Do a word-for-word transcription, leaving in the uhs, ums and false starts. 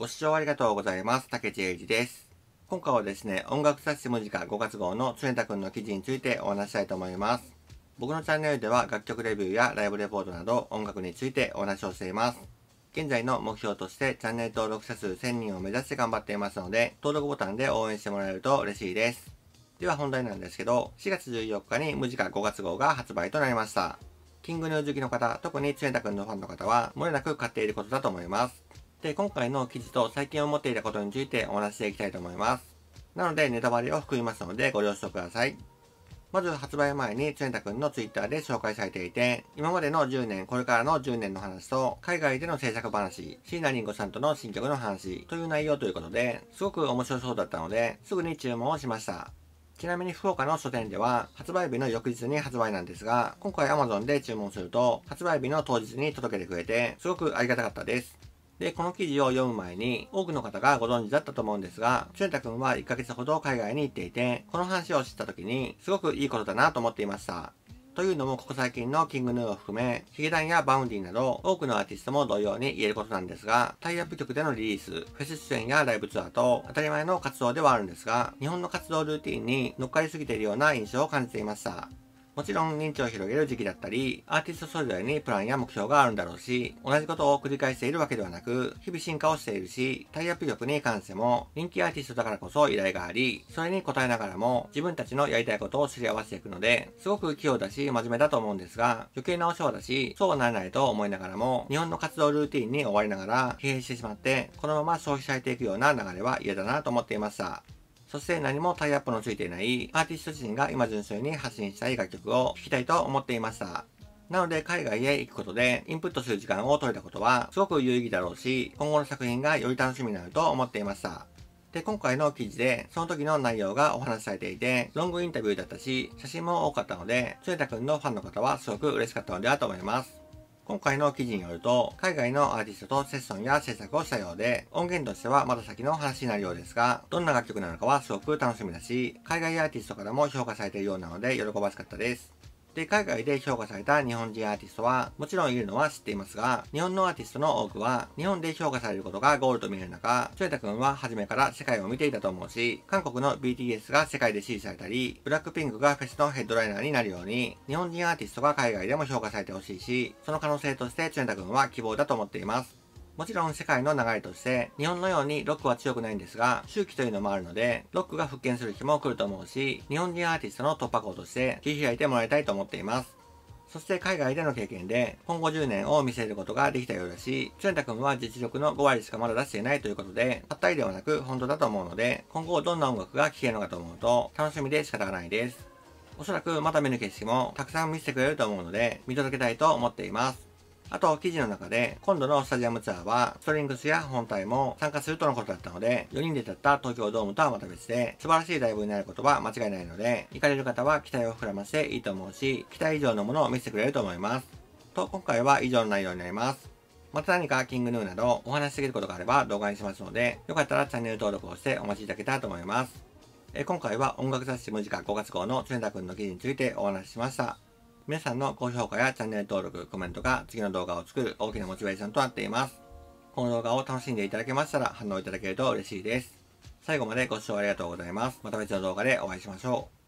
ご視聴ありがとうございます。竹地英二です。今回はですね、音楽雑誌ムジカごがつ号の常田くんの記事についてお話ししたいと思います。僕のチャンネルでは楽曲レビューやライブレポートなど音楽についてお話をしています。現在の目標としてチャンネル登録者数せんにんを目指して頑張っていますので、登録ボタンで応援してもらえると嬉しいです。では本題なんですけど、しがつじゅうよっかにムジカごがつ号が発売となりました。キングヌー好きの方、特に常田くんのファンの方は、漏れなく買っていることだと思います。で、今回の記事と最近思っていたことについてお話していきたいと思います。なので、ネタバレを含みますのでご了承ください。まず発売前に常田くんのツイッターで紹介されていて、今までのじゅうねん、これからのじゅうねんの話と、海外での制作話、椎名林檎さんとの新曲の話という内容ということで、すごく面白そうだったので、すぐに注文をしました。ちなみに福岡の書店では発売日の翌日に発売なんですが、今回 Amazon で注文すると発売日の当日に届けてくれて、すごくありがたかったです。で、この記事を読む前に多くの方がご存知だったと思うんですが、常田くんはいっかげつほど海外に行っていて、この話を知った時にすごくいいことだなと思っていました。というのもここ最近のキングヌーを含め、ヒゲダンやバウンディなど多くのアーティストも同様に言えることなんですが、タイアップ曲でのリリース、フェス出演やライブツアーと当たり前の活動ではあるんですが、日本の活動ルーティンに乗っかりすぎているような印象を感じていました。もちろん認知を広げる時期だったり、アーティストそれぞれにプランや目標があるんだろうし、同じことを繰り返しているわけではなく、日々進化をしているし、タイアップ曲に関しても人気アーティストだからこそ依頼があり、それに応えながらも自分たちのやりたいことをすり合わせていくので、すごく器用だし真面目だと思うんですが、余計なお世話だし、そうはならないと思いながらも、日本の活動ルーティンに終わりながら疲弊してしまって、このまま消費されていくような流れは嫌だなと思っていました。そして何もタイアップのついていないアーティスト自身が今純粋に発信したい楽曲を聴きたいと思っていました。なので海外へ行くことでインプットする時間を取れたことはすごく有意義だろうし、今後の作品がより楽しみになると思っていました。で、今回の記事でその時の内容がお話しされていて、ロングインタビューだったし、写真も多かったので、常田くんのファンの方はすごく嬉しかったのではと思います。今回の記事によると、海外のアーティストとセッションや制作をしたようで、音源としてはまだ先の話になるようですが、どんな楽曲なのかはすごく楽しみだし、海外アーティストからも評価されているようなので喜ばしかったです。で、海外で評価された日本人アーティストは、もちろんいるのは知っていますが、日本のアーティストの多くは、日本で評価されることがゴールと見える中、常田くんは初めから世界を見ていたと思うし、韓国の ビーティーエス が世界で支持されたり、ブラックピンクがフェスのヘッドライナーになるように、日本人アーティストが海外でも評価されてほしいし、その可能性として常田くんは希望だと思っています。もちろん世界の流れとして、日本のようにロックは強くないんですが、周期というのもあるので、ロックが復権する日も来ると思うし、日本人アーティストの突破口として切り開いてもらいたいと思っています。そして海外での経験で今後じゅうねんを見せることができたようだし、常田くんは実力のごわりしかまだ出していないということで、たったりではなく本当だと思うので、今後どんな音楽が聴けるのかと思うと楽しみで仕方がないです。おそらくまた見ぬ景色もたくさん見せてくれると思うので、見届けたいと思っています。あと、記事の中で、今度のスタジアムツアーは、ストリングスや本体も参加するとのことだったので、よにんで立った東京ドームとはまた別で、素晴らしいライブになることは間違いないので、行かれる方は期待を膨らませていいと思うし、期待以上のものを見せてくれると思います。と、今回は以上の内容になります。また何かキングヌーなどお話しできることがあれば動画にしますので、よかったらチャンネル登録をしてお待ちいただけたらと思います。え今回は音楽雑誌ムジカごがつ号の常田くんの記事についてお話ししました。皆さんの高評価やチャンネル登録、コメントが次の動画を作る大きなモチベーションとなっています。この動画を楽しんでいただけましたら反応いただけると嬉しいです。最後までご視聴ありがとうございます。また別の動画でお会いしましょう。